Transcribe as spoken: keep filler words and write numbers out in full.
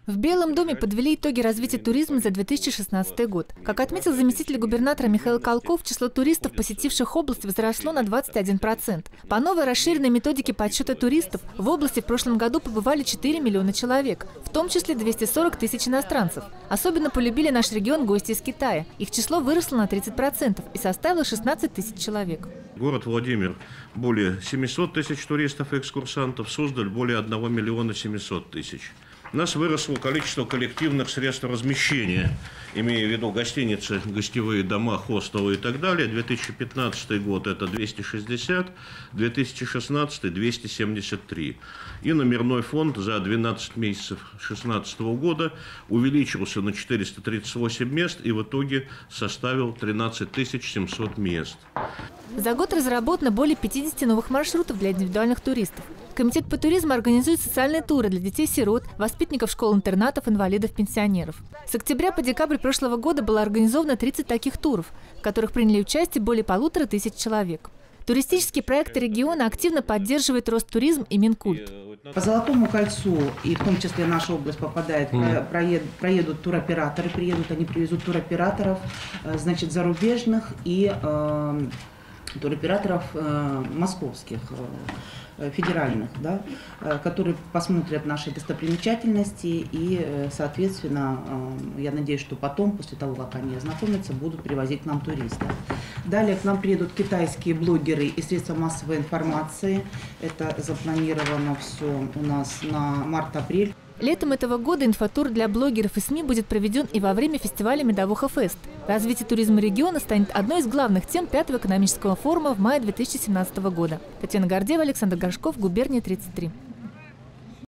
В Белом доме подвели итоги развития туризма за две тысячи шестнадцатый год. Как отметил заместитель губернатора Михаил Колков, число туристов, посетивших область, возросло на двадцать один процент. По новой расширенной методике подсчета туристов в области в прошлом году побывали четыре миллиона человек, в том числе двести сорок тысяч иностранцев. Особенно полюбили наш регион гости из Китая. Их число выросло на тридцать процентов и составило шестнадцать тысяч человек. Город Владимир – более семисот тысяч туристов и экскурсантов, Суздаль – более одного миллиона семисот тысяч. У нас выросло количество коллективных средств размещения, имея в виду гостиницы, гостевые дома, хостелы и так далее. две тысячи пятнадцатый год – это двести шестьдесят, две тысячи шестнадцатый – двести семьдесят три. И номерной фонд за двенадцать месяцев две тысячи шестнадцатого года увеличился на четыреста тридцать восемь мест и в итоге составил тринадцать тысяч семьсот мест. За год разработано более пятидесяти новых маршрутов для индивидуальных туристов. Комитет по туризму организует социальные туры для детей-сирот, воспитанников школ-интернатов, инвалидов, пенсионеров. С октября по декабрь прошлого года было организовано тридцать таких туров, в которых приняли участие более полутора тысяч человек. Туристические проекты региона активно поддерживает Ростуризм и Минкульт. По Золотому кольцу, и в том числе наша область попадает, mm. проедут, проедут туроператоры, приедут, они привезут туроператоров, значит, зарубежных и э, туроператоров э, московских, э, федеральных, да, э, которые посмотрят наши достопримечательности и, соответственно, э, я надеюсь, что потом, после того, как они ознакомятся, будут привозить к нам туристов. Далее к нам приедут китайские блогеры и средства массовой информации. Это запланировано все у нас на март-апрель. Летом этого года инфотур для блогеров и СМИ будет проведен и во время фестиваля Медовуха Фест. Развитие туризма региона станет одной из главных тем пятого экономического форума в мае две тысячи семнадцатого года. Татьяна Гордеева, Александр Горшков, Губерния тридцать три.